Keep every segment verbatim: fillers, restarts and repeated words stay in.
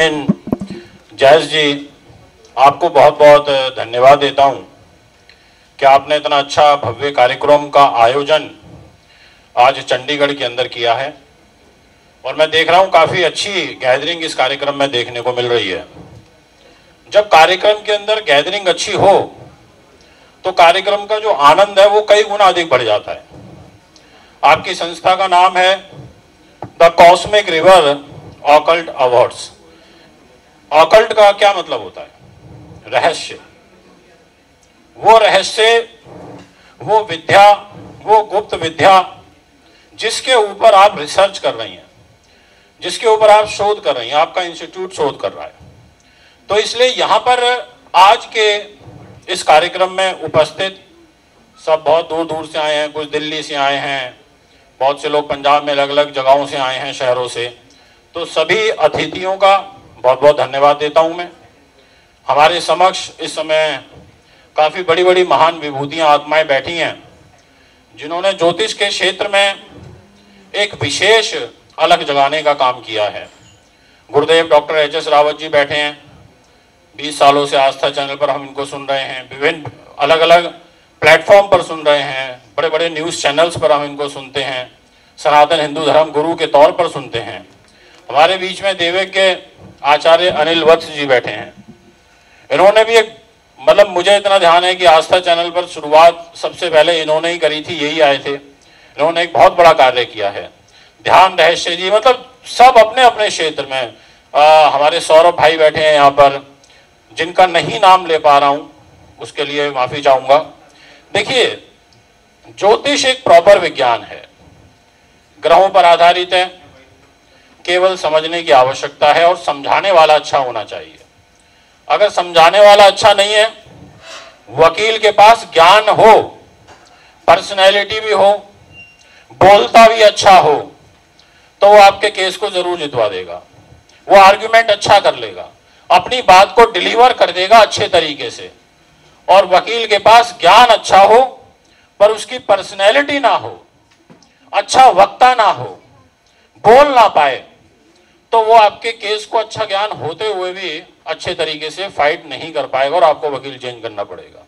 जयेश जी, आपको बहुत बहुत धन्यवाद देता हूं कि आपने इतना अच्छा भव्य कार्यक्रम का आयोजन आज चंडीगढ़ के अंदर किया है और मैं देख रहा हूं काफ़ी अच्छी गैदरिंग इस कार्यक्रम में देखने को मिल रही है। जब कार्यक्रम के अंदर गैदरिंग अच्छी हो तो कार्यक्रम का जो आनंद है वो कई गुना अधिक बढ़ जाता है। आपकी संस्था का नाम है the cosmic river occult awards. Occult का क्या मतलब होता है? रहस्य। वो रहस्य, वो विद्या, वो गुप्त विद्या जिसके ऊपर आप रिसर्च कर रही हैं, जिसके ऊपर आप शोध कर रही हैं, आपका इंस्टीट्यूट शोध कर रहा है। तो इसलिए यहाँ पर आज के इस कार्यक्रम में उपस्थित सब बहुत दूर दूर से आए हैं, कुछ दिल्ली से आए हैं, बहुत से लोग पंजाब में अलग अलग जगहों से आए हैं, शहरों से। तो सभी अतिथियों का बहुत बहुत धन्यवाद देता हूँ मैं। हमारे समक्ष इस समय काफ़ी बड़ी बड़ी महान विभूतियाँ, आत्माएं बैठी हैं जिन्होंने ज्योतिष के क्षेत्र में एक विशेष अलग जगाने का काम किया है। Gurudev doctor H S Rawat ji बैठे हैं, बीस सालों से आस्था चैनल पर हम इनको सुन रहे हैं, विभिन्न अलग अलग प्लेटफॉर्म पर सुन रहे हैं, बड़े बड़े न्यूज़ चैनल्स पर हम इनको सुनते हैं, सनातन हिंदू धर्म गुरु के तौर पर सुनते हैं। हमारे बीच में देवक के आचार्य अनिल वत्स जी बैठे हैं। इन्होंने भी एक मतलब मुझे इतना ध्यान है कि आस्था चैनल पर शुरुआत सबसे पहले इन्होंने ही करी थी, यही आए थे। इन्होंने एक बहुत बड़ा कार्य किया है। ध्यान रहस्य जी, मतलब सब अपने अपने क्षेत्र में। आ, हमारे सौरभ भाई बैठे हैं यहाँ पर, जिनका नहीं नाम ले पा रहा हूँ उसके लिए माफ़ी चाहूँगा। देखिए, ज्योतिष एक प्रॉपर विज्ञान है, ग्रहों पर आधारित है, केवल समझने की आवश्यकता है और समझाने वाला अच्छा होना चाहिए। अगर समझाने वाला अच्छा नहीं है, वकील के पास ज्ञान हो, पर्सनैलिटी भी हो, बोलता भी अच्छा हो, तो वो आपके केस को जरूर जितवा देगा। वो आर्ग्यूमेंट अच्छा कर लेगा, अपनी बात को डिलीवर कर देगा अच्छे तरीके से। और वकील के पास ज्ञान अच्छा हो पर उसकी पर्सनैलिटी ना हो, अच्छा वक्ता ना हो, बोल ना पाए, तो वो आपके केस को अच्छा ज्ञान होते हुए भी अच्छे तरीके से फाइट नहीं कर पाएगा और आपको वकील चेंज करना पड़ेगा।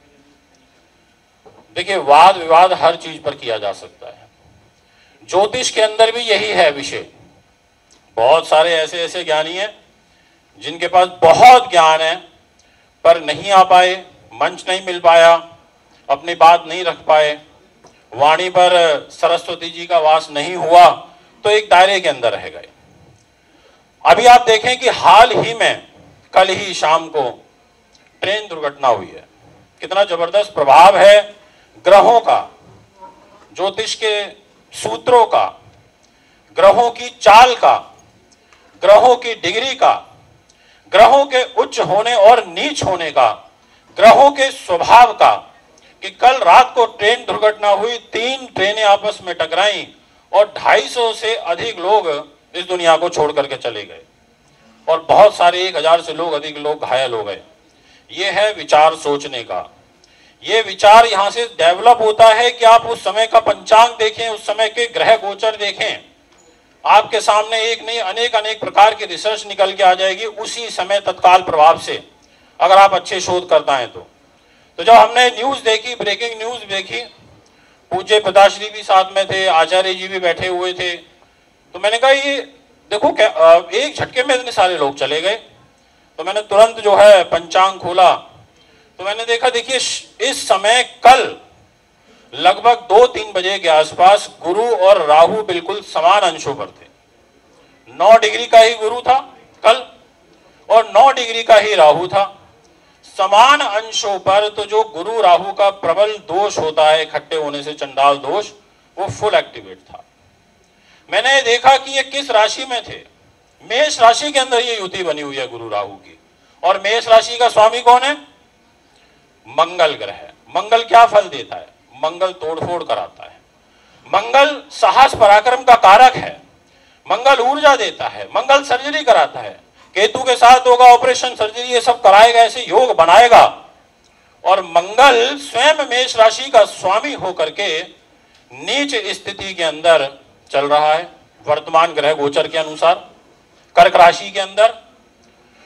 देखिए, वाद विवाद हर चीज पर किया जा सकता है। ज्योतिष के अंदर भी यही है विषय। बहुत सारे ऐसे ऐसे ज्ञानी हैं जिनके पास बहुत ज्ञान है पर नहीं आ पाए, मंच नहीं मिल पाया, अपनी बात नहीं रख पाए, वाणी पर सरस्वती जी का वास नहीं हुआ, तो एक दायरे के अंदर रह गए। अभी आप देखें कि हाल ही में कल ही शाम को ट्रेन दुर्घटना हुई है। कितना जबरदस्त प्रभाव है ग्रहों का, ज्योतिष के सूत्रों का, ग्रहों की चाल का, ग्रहों की डिग्री का, ग्रहों के उच्च होने और नीच होने का, ग्रहों के स्वभाव का। कि कल रात को ट्रेन दुर्घटना हुई, तीन ट्रेनें आपस में टकराई और ढाई सौ से अधिक लोग इस दुनिया को छोड़ करके चले गए और बहुत सारे एक हजार से लोग अधिक लोग घायल हो गए। ये है विचार सोचने का। ये विचार यहाँ से डेवलप होता है कि आप उस समय का पंचांग देखें, उस समय के ग्रह गोचर देखें, आपके सामने एक नहीं अनेक अनेक प्रकार की रिसर्च निकल के आ जाएगी उसी समय तत्काल प्रभाव से, अगर आप अच्छे शोधकर्ता हैं तो। तो जब हमने न्यूज देखी, ब्रेकिंग न्यूज देखी, पूज्य पिताश्री भी साथ में थे, आचार्य जी भी बैठे हुए थे, तो मैंने कहा ये देखो क्या एक झटके में इतने सारे लोग चले गए। तो मैंने तुरंत जो है पंचांग खोला तो मैंने देखा, देखिए इस समय कल लगभग दो तीन बजे के आसपास गुरु और राहु बिल्कुल समान अंशों पर थे। नौ डिग्री का ही गुरु था कल और नौ डिग्री का ही राहु था, समान अंशों पर। तो जो गुरु राहु का प्रबल दोष होता है इकट्ठे होने से, चंडाल दोष, वो फुल एक्टिवेट था। मैंने देखा कि ये किस राशि में थे। मेष राशि के अंदर ये युति बनी हुई है गुरु राहु की, और मेष राशि का स्वामी कौन है? मंगल ग्रह है। मंगल क्या फल देता है? मंगल तोड़फोड़ कराता है, मंगल साहस पराक्रम का कारक है, मंगल ऊर्जा देता है, मंगल सर्जरी कराता है। केतु के साथ होगा ऑपरेशन, सर्जरी, ये सब कराएगा, ऐसे योग बनाएगा। और मंगल स्वयं मेष राशि का स्वामी होकर के नीच स्थिति के अंदर चल रहा है वर्तमान ग्रह गोचर के अनुसार। कर्क राशि के अंदर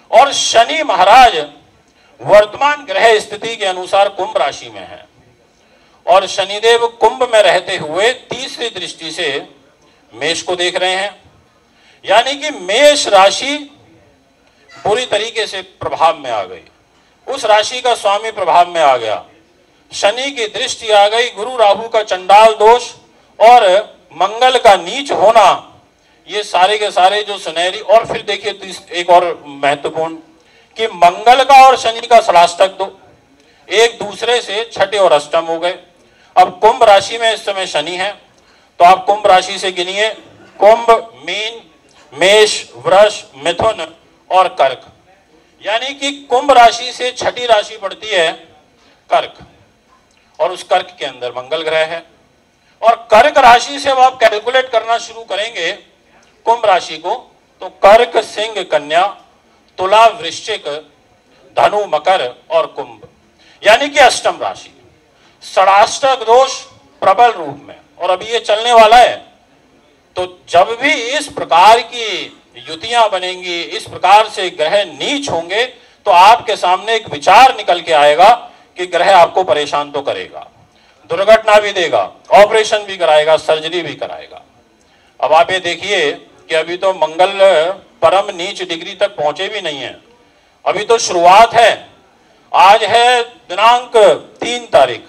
और शनि महाराज वर्तमान ग्रह स्थिति के अनुसार कुंभ राशि में है और शनिदेव कुंभ में रहते हुए तीसरी दृष्टि से मेष को देख रहे हैं, यानी कि मेष राशि पूरी तरीके से प्रभाव में आ गई, उस राशि का स्वामी प्रभाव में आ गया, शनि की दृष्टि आ गई, गुरु राहु का चंडाल दोष और मंगल का नीच होना, ये सारे के सारे जो सुनहरी। और फिर देखिए एक और महत्वपूर्ण कि मंगल का और शनि का षडाष्टक दो एक दूसरे से छठे और अष्टम हो गए। अब कुंभ राशि में इस समय शनि है, तो आप कुंभ राशि से गिनिए, कुंभ, मीन, मेष, वृष, मिथुन और कर्क, यानी कि कुंभ राशि से छठी राशि पड़ती है कर्क और उस कर्क के अंदर मंगल ग्रह है। और कर्क राशि से अब आप कैलकुलेट करना शुरू करेंगे कुंभ राशि को, तो कर्क, सिंह, कन्या, तुला, वृश्चिक, धनु, मकर और कुंभ, यानी कि अष्टम राशि, षडाष्टक दोष प्रबल रूप में, और अभी ये चलने वाला है। तो जब भी इस प्रकार की युतियां बनेंगी, इस प्रकार से ग्रह नीच होंगे, तो आपके सामने एक विचार निकल के आएगा कि ग्रह आपको परेशान तो करेगा, दुर्घटना भी देगा, ऑपरेशन भी कराएगा, सर्जरी भी कराएगा। अब आप ये देखिए कि अभी तो मंगल परम नीच डिग्री तक पहुंचे भी नहीं है, अभी तो शुरुआत है। आज है दिनांक तीन तारीख,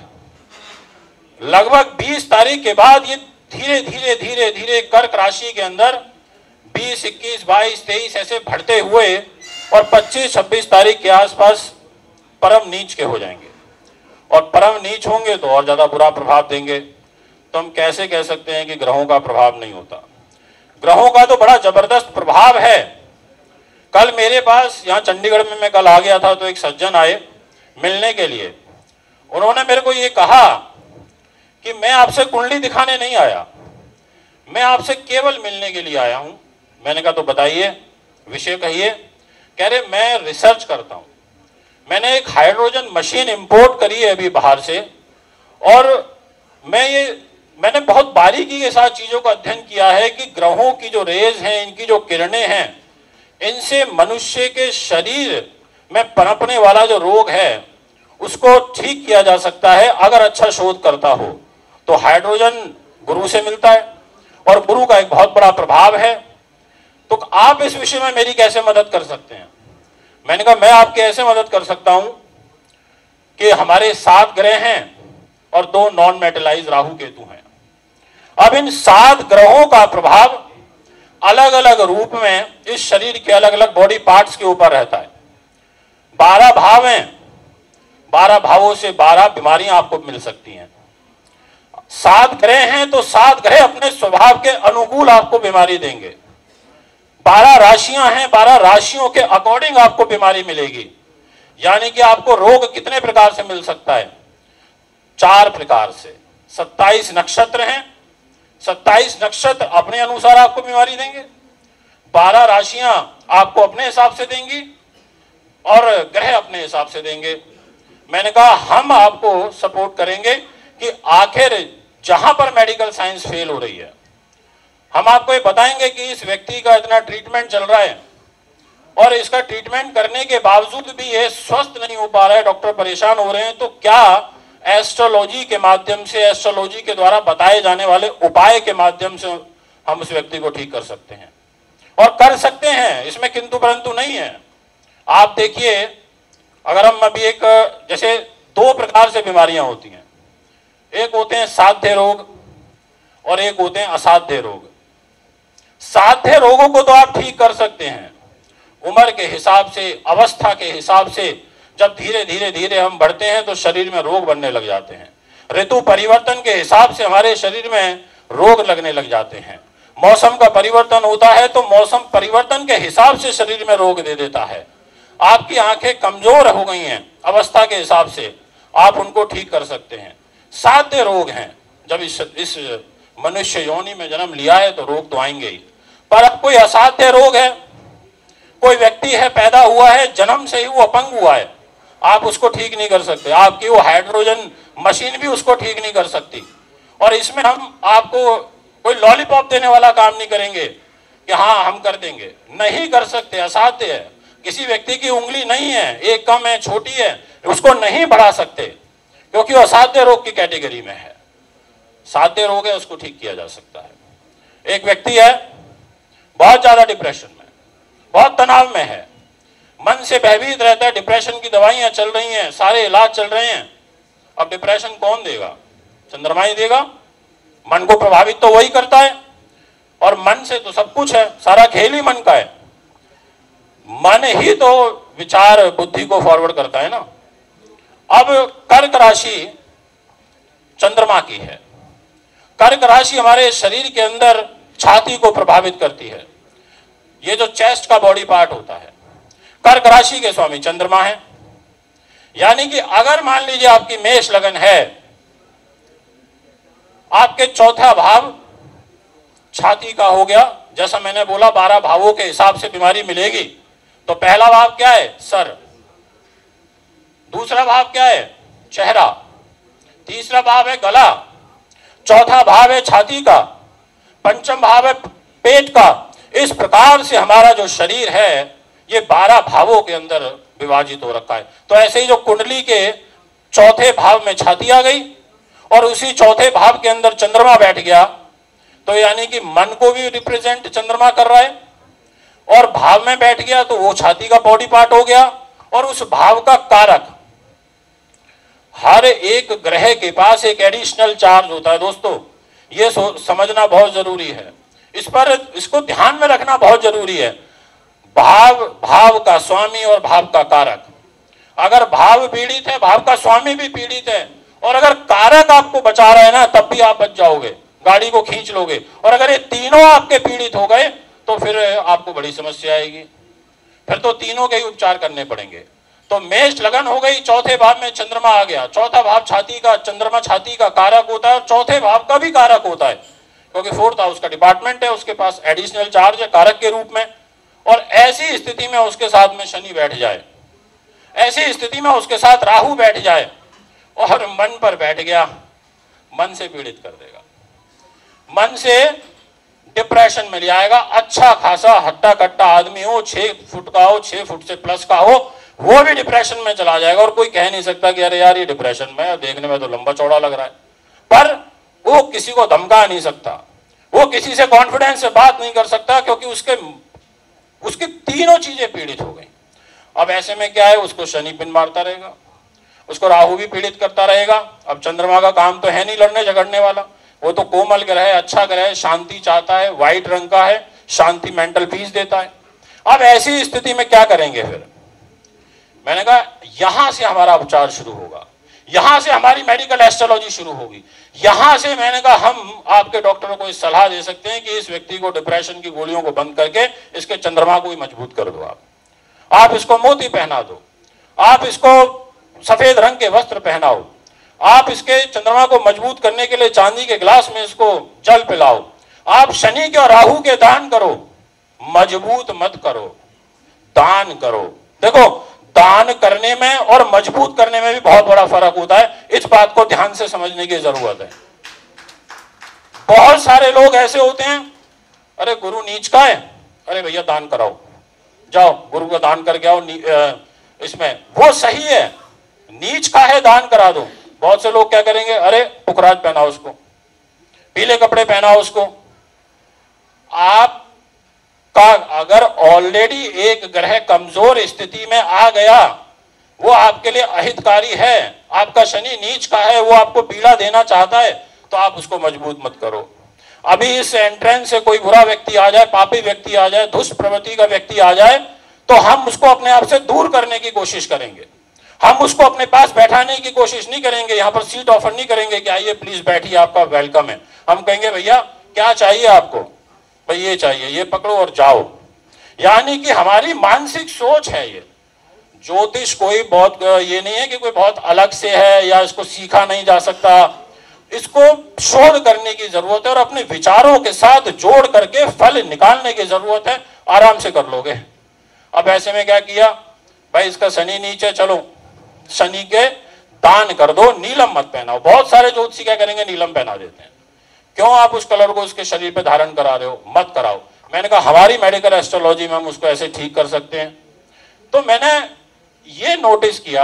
लगभग बीस तारीख के बाद ये धीरे धीरे धीरे धीरे कर्क राशि के अंदर बीस, इक्कीस, बाईस, तेईस ऐसे बढ़ते हुए और पच्चीस, छब्बीस तारीख के आसपास परम नीच के हो जाएंगे, और परम नीच होंगे तो और ज्यादा बुरा प्रभाव देंगे। तो हम कैसे कह सकते हैं कि ग्रहों का प्रभाव नहीं होता? ग्रहों का तो बड़ा जबरदस्त प्रभाव है। कल मेरे पास यहाँ चंडीगढ़ में, मैं कल आ गया था, तो एक सज्जन आए मिलने के लिए। उन्होंने मेरे को ये कहा कि मैं आपसे कुंडली दिखाने नहीं आया, मैं आपसे केवल मिलने के लिए आया हूं। मैंने कहा तो बताइए, विषय कहिए। कह रहे मैं रिसर्च करता हूं, मैंने एक हाइड्रोजन मशीन इंपोर्ट करी है अभी बाहर से, और मैं ये मैंने बहुत बारीकी के साथ चीजों का अध्ययन किया है कि ग्रहों की जो रेज हैं, इनकी जो किरणें हैं, इनसे मनुष्य के शरीर में पनपने वाला जो रोग है उसको ठीक किया जा सकता है अगर अच्छा शोध करता हो। तो हाइड्रोजन गुरु से मिलता है और गुरु का एक बहुत बड़ा प्रभाव है। तो आप इस विषय में मेरी कैसे मदद कर सकते हैं? मैंने कहा मैं आपकी ऐसे मदद कर सकता हूं कि हमारे सात ग्रह हैं और दो नॉन मेटलाइज राहु केतु हैं। अब इन सात ग्रहों का प्रभाव अलग अलग रूप में इस शरीर के अलग अलग बॉडी पार्ट्स के ऊपर रहता है। बारह भाव हैं, बारह भावों से बारह बीमारियां आपको मिल सकती हैं। सात ग्रह हैं तो सात ग्रह अपने स्वभाव के अनुकूल आपको बीमारी देंगे। बारह राशियां हैं, बारह राशियों के अकॉर्डिंग आपको बीमारी मिलेगी। यानी कि आपको रोग कितने प्रकार से मिल सकता है? चार प्रकार से। सत्ताईस नक्षत्र हैं, सत्ताईस नक्षत्र अपने अनुसार आपको बीमारी देंगे, बारह राशियां आपको अपने हिसाब से देंगी और ग्रह अपने हिसाब से देंगे। मैंने कहा हम आपको सपोर्ट करेंगे कि आखिर जहां पर मेडिकल साइंस फेल हो रही है, हम आपको ये बताएंगे कि इस व्यक्ति का इतना ट्रीटमेंट चल रहा है और इसका ट्रीटमेंट करने के बावजूद भी ये स्वस्थ नहीं हो पा रहा है, डॉक्टर परेशान हो रहे हैं, तो क्या एस्ट्रोलॉजी के माध्यम से, एस्ट्रोलॉजी के द्वारा बताए जाने वाले उपाय के माध्यम से हम उस व्यक्ति को ठीक कर सकते हैं और कर सकते हैं। इसमें किंतु परंतु नहीं है। आप देखिए, अगर हम अभी एक, जैसे दो प्रकार से बीमारियां होती हैं, एक होते हैं साध्य रोग और एक होते हैं असाध्य रोग। साध्य रोगों को तो आप ठीक कर सकते हैं उम्र के हिसाब से, अवस्था के हिसाब से। जब धीरे धीरे धीरे हम बढ़ते हैं तो शरीर में रोग बनने लग जाते हैं। ऋतु परिवर्तन के हिसाब से हमारे शरीर में रोग लगने लग जाते हैं। मौसम का परिवर्तन होता है तो मौसम परिवर्तन के हिसाब से शरीर में रोग दे देता है। आपकी आंखें कमजोर हो गई हैं अवस्था के हिसाब से, आप उनको ठीक कर सकते हैं। साध्य रोग हैं, जब इस, इस मनुष्य योनि में जन्म लिया है तो रोग तो आएंगे ही। पर अब कोई असाध्य रोग है, कोई व्यक्ति है पैदा हुआ है, जन्म से ही वो अपंग हुआ है, आप उसको ठीक नहीं कर सकते। आपकी वो हाइड्रोजन मशीन भी उसको ठीक नहीं कर सकती। और इसमें हम आपको कोई लॉलीपॉप देने वाला काम नहीं करेंगे कि हाँ हम कर देंगे, नहीं कर सकते, असाध्य है। किसी व्यक्ति की उंगली नहीं है, एक कम है, छोटी है, उसको नहीं बढ़ा सकते क्योंकि वो असाध्य रोग की कैटेगरी में है। साध्य रोग है, उसको ठीक किया जा सकता है। एक व्यक्ति है बहुत ज्यादा डिप्रेशन में, बहुत तनाव में है, मन से भयभीत रहता है, डिप्रेशन की दवाइयां चल रही हैं, सारे इलाज चल रहे हैं। अब डिप्रेशन कौन देगा? चंद्रमा ही देगा। मन को प्रभावित तो वही करता है, और मन से तो सब कुछ है, सारा खेल ही मन का है। मन ही तो विचार बुद्धि को फॉरवर्ड करता है ना। अब कर्क राशि चंद्रमा की है। कर्क राशि हमारे शरीर के अंदर छाती को प्रभावित करती है, ये जो चेस्ट का बॉडी पार्ट होता है। कर्क राशि के स्वामी चंद्रमा है, यानी कि अगर मान लीजिए आपकी मेष लगन है, आपके चौथा भाव छाती का हो गया, जैसा मैंने बोला बारह भावों के हिसाब से बीमारी मिलेगी। तो पहला भाव क्या है? सर। दूसरा भाव क्या है? चेहरा। तीसरा भाव है गला। चौथा भाव है छाती का। पंचम भाव है पेट का। इस प्रकार से हमारा जो शरीर है ये बारह भावों के अंदर विभाजित हो रखा है। तो ऐसे ही जो कुंडली के चौथे भाव में छाती आ गई और उसी चौथे भाव के अंदर चंद्रमा बैठ गया, तो यानी कि मन को भी रिप्रेजेंट चंद्रमा कर रहा है, और भाव में बैठ गया तो वो छाती का बॉडी पार्ट हो गया, और उस भाव का कारक। हर एक ग्रह के पास एक एडिशनल चार्ज होता है दोस्तों, ये समझना बहुत जरूरी है। इस पर इसको ध्यान में रखना बहुत जरूरी है। भाव भाव का स्वामी और भाव का कारक। अगर भाव पीड़ित है, भाव का स्वामी भी पीड़ित है, और अगर कारक आपको बचा रहा है ना, तब भी आप बच जाओगे, गाड़ी को खींच लोगे। और अगर ये तीनों आपके पीड़ित हो गए तो फिर आपको बड़ी समस्या आएगी, फिर तो तीनों के ही उपचार करने पड़ेंगे। तो मेष लगन हो गई, चौथे भाव में चंद्रमा आ गया। चौथा भाव छाती का, चंद्रमा छाती का कारक होता है और चौथे भाव का भी कारक होता है, क्योंकि फोर्थ हाउस का डिपार्टमेंट है, उसके पास एडिशनल चार्ज है कारक के रूप में। और ऐसी स्थिति में उसके साथ में शनि बैठ जाए, ऐसी स्थिति में उसके साथ राहु बैठ जाए और मन पर बैठ गया, मन से पीड़ित कर देगा, मन से डिप्रेशन में ले आएगा। अच्छा खासा हट्टा कट्टा आदमी हो, छह फुट का हो, छह फुट से प्लस का हो, वो भी डिप्रेशन में चला जाएगा। और कोई कह नहीं सकता कि अरे यार ये डिप्रेशन में, देखने में तो लंबा चौड़ा लग रहा है, पर वो किसी को धमका नहीं सकता, वो किसी से कॉन्फिडेंस से बात नहीं कर सकता, क्योंकि उसके उसकी तीनों चीजें पीड़ित हो गई। अब ऐसे में क्या है, उसको शनि पिन मारता रहेगा, उसको राहु भी पीड़ित करता रहेगा। अब चंद्रमा का काम तो है नहीं लड़ने झगड़ने वाला, वो तो कोमल ग्रह है, अच्छा ग्रह है, शांति चाहता है, व्हाइट रंग का है, शांति मेंटल पीस देता है। अब ऐसी स्थिति में क्या करेंगे फिर? मैंने कहा यहां से हमारा उपचार शुरू होगा, यहां से हमारी मेडिकल एस्ट्रोलॉजी शुरू होगी। यहां से मैंने कहा हम आपके डॉक्टरों को इस सलाह दे सकते हैं कि इस व्यक्ति को डिप्रेशन की गोलियों को बंद करके इसके चंद्रमा को ही मजबूत कर दो। आप आप इसको मोती पहना दो, आप इसको सफेद रंग के वस्त्र पहनाओ, आप इसके चंद्रमा को मजबूत करने के लिए चांदी के गिलास में इसको जल पिलाओ, आप शनि के और राहु के दान करो, मजबूत मत करो, दान करो। देखो दान करने में और मजबूत करने में भी बहुत बड़ा फर्क होता है, इस बात को ध्यान से समझने की जरूरत है। बहुत सारे लोग ऐसे होते हैं, अरे गुरु नीच का है, अरे भैया दान कराओ, जाओ गुरु का दान करके आओ, इसमें वो सही है, नीच का है दान करा दो। बहुत से लोग क्या करेंगे, अरे पुखराज पहनाओ उसको, पीले कपड़े पहनाओ उसको। आप का अगर ऑलरेडी एक ग्रह कमजोर स्थिति में आ गया, वो आपके लिए अहितकारी है, आपका शनि नीच का है, वो आपको पीड़ा देना चाहता है, तो आप उसको मजबूत मत करो। अभी इस एंट्रेंस से कोई बुरा व्यक्ति आ जाए, पापी व्यक्ति आ जाए, दुष्ट प्रवृत्ति का व्यक्ति आ जाए, तो हम उसको अपने आप से दूर करने की कोशिश करेंगे। हम उसको अपने पास बैठाने की कोशिश नहीं करेंगे, यहाँ पर सीट ऑफर नहीं करेंगे कि आइए प्लीज बैठिए, आपका वेलकम है। हम कहेंगे भैया क्या चाहिए आपको, भाई ये चाहिए, ये पकड़ो और जाओ। यानी कि हमारी मानसिक सोच है ये। ज्योतिष कोई बहुत ये नहीं है कि कोई बहुत अलग से है या इसको सीखा नहीं जा सकता, इसको शोध करने की जरूरत है और अपने विचारों के साथ जोड़ करके फल निकालने की जरूरत है, आराम से कर लोगे। अब ऐसे में क्या किया, भाई इसका शनि नीचे, चलो शनि के दान कर दो, नीलम मत पहनाओ। बहुत सारे ज्योतिषी क्या करेंगे, नीलम पहना देते हैं। क्यों आप उस कलर को उसके शरीर पे धारण करा रहे हो, मत कराओ। मैंने कहा हमारी मेडिकल एस्ट्रोलॉजी में हम उसको ऐसे ठीक कर सकते हैं। तो मैंने ये नोटिस किया,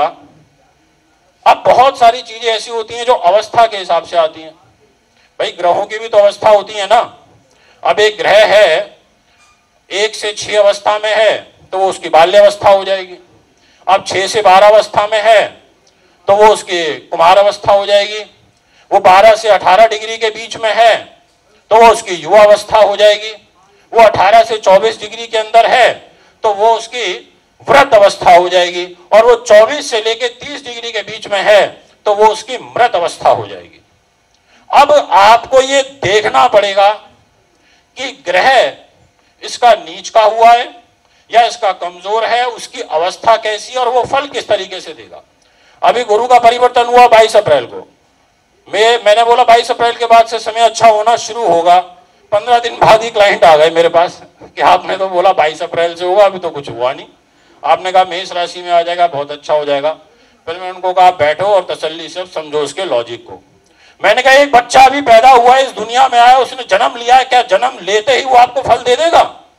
अब बहुत सारी चीजें ऐसी होती हैं जो अवस्था के हिसाब से आती हैं। भाई ग्रहों की भी तो अवस्था होती है ना। अब एक ग्रह है एक से छह अवस्था में है तो वो उसकी बाल्य अवस्था हो जाएगी। अब छह से बारह अवस्था में है तो वो उसकी कुमार अवस्था हो जाएगी। वो बारह से अठारह डिग्री के बीच में है तो वो उसकी युवा अवस्था हो जाएगी। वो अठारह से चौबीस डिग्री के अंदर है तो वो उसकी वृद्ध अवस्था हो जाएगी। और वो चौबीस से लेकर तीस डिग्री के बीच में है तो वो उसकी मृत अवस्था हो जाएगी। अब आपको ये देखना पड़ेगा कि ग्रह इसका नीच का हुआ है या इसका कमजोर है, उसकी अवस्था कैसी है और वो फल किस तरीके से देगा। अभी गुरु का परिवर्तन हुआ बाईस अप्रैल को। मैं मैंने बोला बाईस अप्रैल के बाद से समय अच्छा होना शुरू होगा। पंद्रह दिन बाद ही क्लाइंट आ गए मेरे पास कि आपने तो बोला बाईस अप्रैल से होगा, अभी तो कुछ हुआ नहीं। आपने कहा मेष राशि में आ जाएगा, बहुत अच्छा हो जाएगा। फिर मैं उनको कहा बैठो और तसल्ली से समझो उसके लॉजिक को। मैंने कहा एक बच्चा अभी पैदा हुआ है, इस दुनिया में आया, उसने जन्म लिया है, क्या जन्म लेते ही वो आपको फल दे देगा?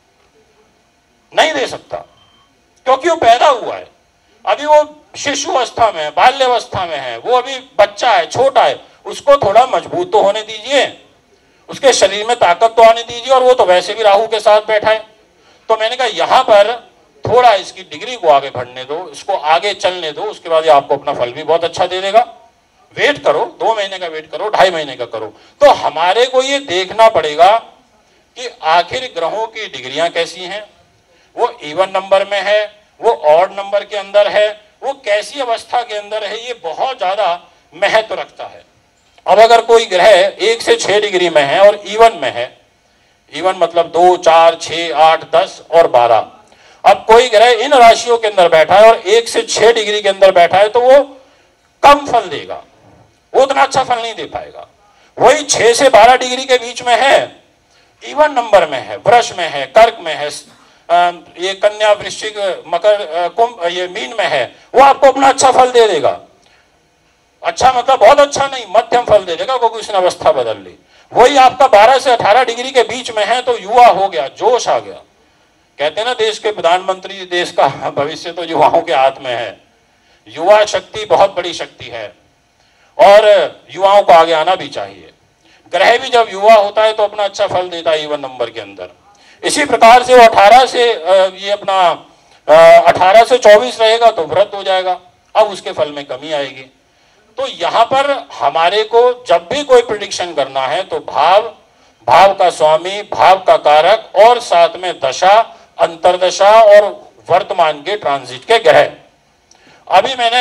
नहीं दे सकता, क्योंकि वो पैदा हुआ है। अभी वो शिशु अवस्था में है, बाल्य अवस्था में है, वो अभी बच्चा है, छोटा है। उसको थोड़ा मजबूत तो होने दीजिए, उसके शरीर में ताकत तो आने दीजिए। और वो तो वैसे भी राहु के साथ बैठा है। तो मैंने कहा यहां पर थोड़ा इसकी डिग्री को आगे बढ़ने दो, इसको आगे चलने दो, उसके बाद ये आपको अपना फल भी बहुत अच्छा दे देगा। वेट करो, दो महीने का वेट करो, ढाई महीने का करो। तो हमारे को ये देखना पड़ेगा कि आखिर ग्रहों की डिग्रियां कैसी हैं, वो इवन नंबर में है, वो ऑड नंबर के अंदर है, वो कैसी अवस्था के अंदर है, ये बहुत ज्यादा महत्व रखता है। अब अगर कोई ग्रह एक से छह डिग्री में है और इवन में है, इवन मतलब दो, चार, छह, आठ, दस और बारह। अब कोई ग्रह इन राशियों के अंदर बैठा है और एक से छह डिग्री के अंदर बैठा है तो वो कम फल देगा, वो उतना अच्छा फल नहीं दे पाएगा। वही छह से बारह डिग्री के बीच में है, इवन नंबर में है, वृष में है, कर्क में है, ये कन्या, वृश्चिक, मकर, कुंभ, ये मीन में है, वो आपको अपना अच्छा फल दे देगा। अच्छा मतलब बहुत अच्छा नहीं, मध्यम फल दे देगा, क्योंकि उसने अवस्था बदल ली। वही आपका बारह से अठारह डिग्री के बीच में है तो युवा हो गया, जोश आ गया। कहते हैं ना देश के प्रधानमंत्री, देश का भविष्य तो युवाओं के हाथ में है। युवा शक्ति बहुत बड़ी शक्ति है और युवाओं को आगे आना भी चाहिए। ग्रह भी जब युवा होता है तो अपना अच्छा फल देता है इवन नंबर के अंदर। इसी प्रकार से वो अठारह से ये अपना अठारह से चौबीस रहेगा तो व्रत हो जाएगा, अब उसके फल में कमी आएगी। तो यहां पर हमारे को जब भी कोई प्रिडिक्शन करना है तो भाव, भाव का स्वामी, भाव का कारक और साथ में दशा, अंतरदशा और वर्तमान के ट्रांजिट के ग्रह। अभी मैंने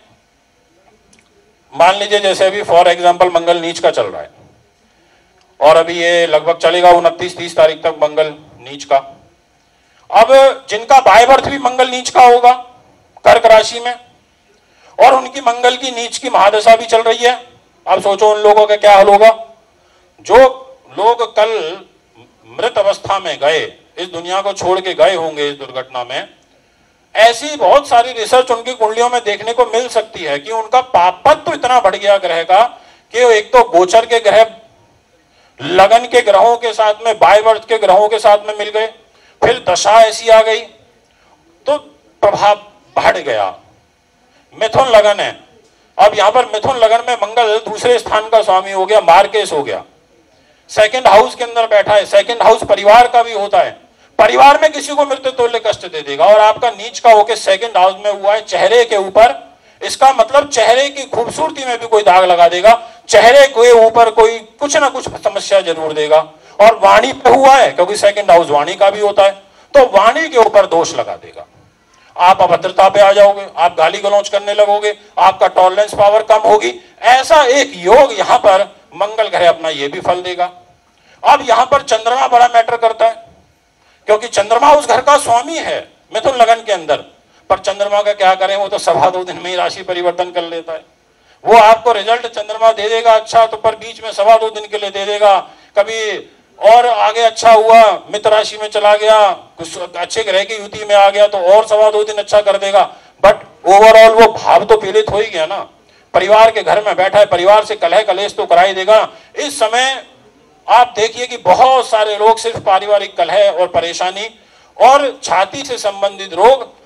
मान लीजिए जैसे अभी फॉर एग्जांपल मंगल नीच का चल रहा है और अभी ये लगभग चलेगा उनतीस तीस तारीख तक मंगल नीच का। अब जिनका बाय बर्थ भी मंगल नीच का होगा कर्क राशि में और उनकी मंगल की नीच की महादशा भी चल रही है, अब सोचो उन लोगों का क्या हाल होगा। जो लोग कल मृत अवस्था में गए, इस दुनिया को छोड़ के गए होंगे इस दुर्घटना में, ऐसी बहुत सारी रिसर्च उनकी कुंडलियों में देखने को मिल सकती है कि उनका पापत्व तो इतना बढ़ गया ग्रह का कि एक तो गोचर के ग्रह लगन के ग्रहों के साथ में, बाय बर्थ के ग्रहों के साथ में मिल गए, फिर दशा ऐसी आ गई तो प्रभाव बढ़ गया। मिथुन लगन है, अब यहां पर मिथुन लगन में मंगल दूसरे स्थान का स्वामी हो गया, मार्केश हो गया, सेकंड हाउस के अंदर बैठा है। सेकंड हाउस परिवार का भी होता है, परिवार में किसी को मृत्यु तुल्य कष्ट दे देगा। और आपका नीच का होकर सेकंड हाउस में हुआ है चेहरे के ऊपर, इसका मतलब चेहरे की खूबसूरती में भी कोई दाग लगा देगा, चेहरे के ऊपर कोई कुछ ना कुछ समस्या जरूर देगा। और वाणी पे हुआ है क्योंकि सेकंड हाउस वाणी का भी होता है, तो वाणी के ऊपर दोष लगा देगा। आप अभद्रता पे आ जाओगे, आप गाली गलौज करने लगोगे, आपका टॉलरेंस पावर कम होगी। ऐसा एक योग यहां पर मंगल ग्रह अपना ये भी फल देगा। अब यहां पर चंद्रमा बड़ा मैटर करता है क्योंकि चंद्रमा उस घर का स्वामी है मिथुन लगन के अंदर। पर चंद्रमा का क्या करें, वो तो सवा दो दिन में ही राशि परिवर्तन कर लेता है। वो आपको रिजल्ट चंद्रमा दे देगा अच्छा, तो पर बीच में सवा दो दिन के लिए दे देगा। कभी और आगे अच्छा हुआ, मित्र राशि में चला गया, कुछ अच्छे ग्रह की युति में आ गया तो और सवा दो दिन अच्छा कर देगा। बट ओवरऑल वो भाव तो पीड़ित हो ही गया ना, परिवार के घर में बैठा है, परिवार से कलह कलेश तो कराई देगा। इस समय आप देखिए कि बहुत सारे लोग सिर्फ पारिवारिक कलह और परेशानी और छाती से संबंधित रोग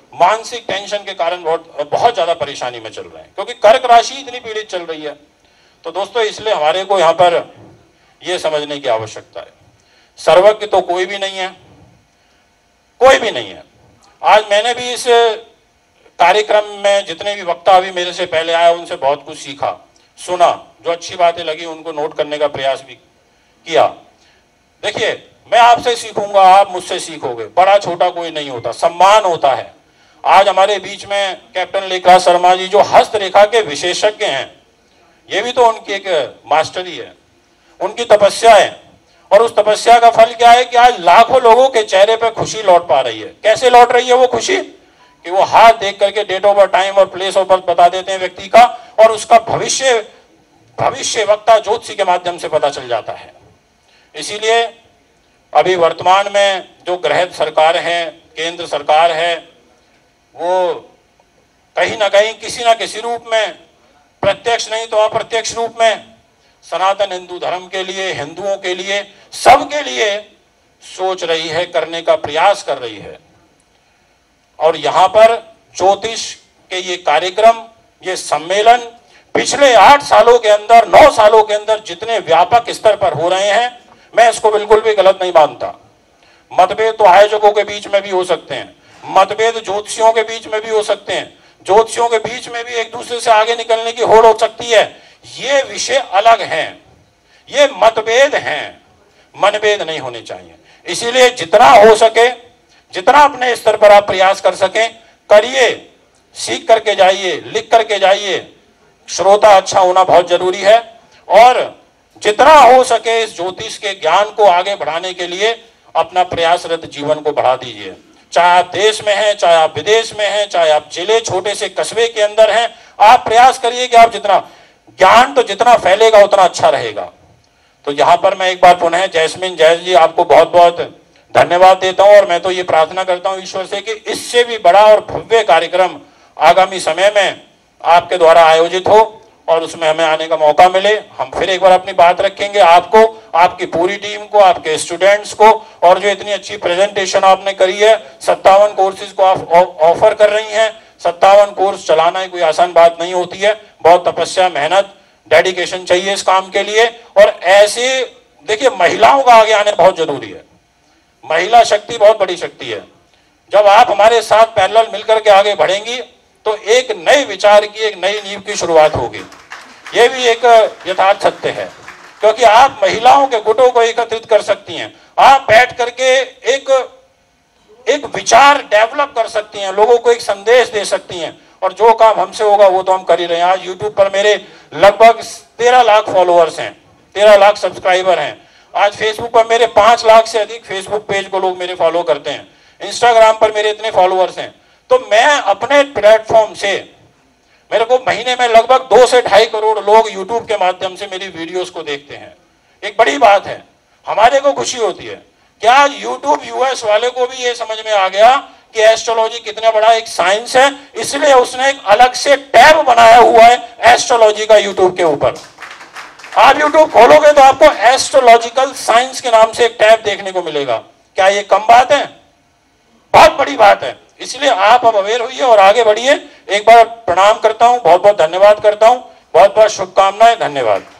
मानसिक टेंशन के कारण बहुत बहुत ज्यादा परेशानी में चल रहे हैं, क्योंकि कर्क राशि इतनी पीड़ित चल रही है। तो दोस्तों इसलिए हमारे को यहाँ पर यह समझने की आवश्यकता है, सर्वज्ञ तो कोई भी नहीं है, कोई भी नहीं है। आज मैंने भी इस कार्यक्रम में जितने भी वक्ता अभी मेरे से पहले आए उनसे बहुत कुछ सीखा, सुना, जो अच्छी बातें लगी उनको नोट करने का प्रयास भी किया। देखिए, मैं आपसे सीखूंगा, आप मुझसे सीखोगे, बड़ा छोटा कोई नहीं होता, सम्मान होता है। आज हमारे बीच में कैप्टन लेखराज शर्मा जी जो हस्तरेखा के विशेषज्ञ हैं, ये भी तो उनकी एक मास्टरी है, उनकी तपस्या है, और उस तपस्या का फल क्या है कि आज लाखों लोगों के चेहरे पर खुशी लौट पा रही है। कैसे लौट रही है वो खुशी? कि वो हाथ देख करके डेट ऑफ बर्थ, टाइम और प्लेस ऑफ बर्थ बता देते हैं व्यक्ति का, और उसका भविष्य भविष्य वक्ता ज्योतिषी के माध्यम से पता चल जाता है। इसीलिए अभी वर्तमान में जो ग्रह सरकार है, केंद्र सरकार है, वो कहीं ना कहीं किसी ना किसी रूप में, प्रत्यक्ष नहीं तो अप्रत्यक्ष रूप में, सनातन हिंदू धर्म के लिए, हिंदुओं के लिए, सबके लिए सोच रही है, करने का प्रयास कर रही है। और यहाँ पर ज्योतिष के ये कार्यक्रम, ये सम्मेलन पिछले आठ सालों के अंदर, नौ सालों के अंदर जितने व्यापक स्तर पर हो रहे हैं, मैं इसको बिल्कुल भी गलत नहीं मानता। मतभेद तो आयोजकों के बीच में भी हो सकते हैं, मतभेद ज्योतिषियों के बीच में भी हो सकते हैं, ज्योतिषियों के बीच में भी एक दूसरे से आगे निकलने की होड़ हो सकती है। ये विषय अलग हैं, ये मतभेद हैं, मनभेद नहीं होने चाहिए। इसीलिए जितना हो सके, जितना अपने स्तर पर आप प्रयास कर सकें करिए, सीख करके जाइए, लिख करके जाइए। श्रोता अच्छा होना बहुत जरूरी है, और जितना हो सके इस ज्योतिष के ज्ञान को आगे बढ़ाने के लिए अपना प्रयासरत जीवन को बढ़ा दीजिए। चाहे आप देश में हैं, चाहे आप विदेश में हैं, चाहे आप जिले छोटे से कस्बे के अंदर हैं, आप प्रयास करिए कि आप जितना ज्ञान तो जितना फैलेगा उतना अच्छा रहेगा। तो यहाँ पर मैं एक बार पुनः जैस्मिन जैस जी आपको बहुत बहुत धन्यवाद देता हूँ, और मैं तो ये प्रार्थना करता हूँ ईश्वर से कि इससे भी बड़ा और भव्य कार्यक्रम आगामी समय में आपके द्वारा आयोजित हो, और उसमें हमें आने का मौका मिले। हम फिर एक बार अपनी बात रखेंगे, आपको, आपकी पूरी टीम को, आपके स्टूडेंट्स को, और जो इतनी अच्छी प्रेजेंटेशन आपने करी है, सत्तावन कोर्सेज को आप ऑफर कर रही हैं। सत्तावन कोर्स चलाना कोई आसान बात नहीं होती है, बहुत तपस्या, मेहनत, डेडिकेशन चाहिए इस काम के लिए। और ऐसे देखिए, महिलाओं का आगे आने बहुत जरूरी है, महिला शक्ति बहुत बड़ी शक्ति है। जब आप हमारे साथ पैरेलल मिलकर के आगे बढ़ेंगी तो एक नए विचार की, एक नई नींव की शुरुआत होगी। यह भी एक यथार्थ सत्य है, क्योंकि आप महिलाओं के गुटों को एकत्रित कर सकती हैं, आप बैठ करके एक एक विचार डेवलप कर सकती हैं, लोगों को एक संदेश दे सकती हैं, और जो काम हमसे होगा वो तो हम कर ही रहे हैं। आज यूट्यूब पर मेरे लगभग तेरह लाख फॉलोअर्स हैं, तेरह लाख सब्सक्राइबर हैं। आज फेसबुक पर मेरे पांच लाख से अधिक फेसबुक पेज को लोग मेरे फॉलो करते हैं, इंस्टाग्राम पर मेरे इतने फॉलोअर्स हैं। तो मैं अपने प्लेटफॉर्म से, मेरे को महीने में लगभग दो से ढाई करोड़ लोग यूट्यूब के माध्यम से मेरी वीडियोस को देखते हैं। एक बड़ी बात है, हमारे को खुशी होती है कि आज यूट्यूब यूएस वाले को भी ये समझ में आ गया कि एस्ट्रोलॉजी कितना बड़ा एक साइंस है, इसलिए उसने एक अलग से टैब बनाया हुआ है एस्ट्रोलॉजी का यूट्यूब के ऊपर। आप यूट्यूब खोलोगे तो आपको एस्ट्रोलॉजिकल साइंस के नाम से एक टैब देखने को मिलेगा। क्या ये कम बात है? बहुत बड़ी बात है। इसलिए आप अब अवेयर होइए और आगे बढ़िए। एक बार प्रणाम करता हूं, बहुत बहुत धन्यवाद करता हूं, बहुत बहुत शुभकामनाएं, धन्यवाद।